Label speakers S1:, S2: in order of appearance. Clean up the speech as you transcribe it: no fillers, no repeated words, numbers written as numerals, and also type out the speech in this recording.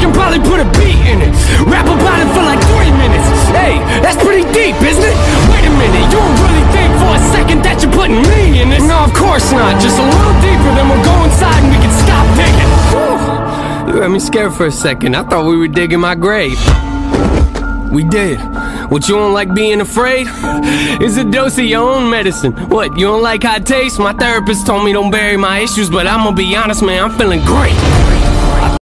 S1: can probably put a beat in it. Rap about it for like 3 minutes. Hey, that's pretty deep, isn't it? Wait a minute, you don't really think for a second that you're putting me in this? No, of course not. Just a little deeper, then we'll go inside and we can stop digging. Whew. You had me scared for a second. I thought we were digging my grave. We did. What, you don't like being afraid? It's a dose of your own medicine. What, you don't like how it tastes? My therapist told me don't bury my issues, but I'm gonna be honest, man, I'm feeling great.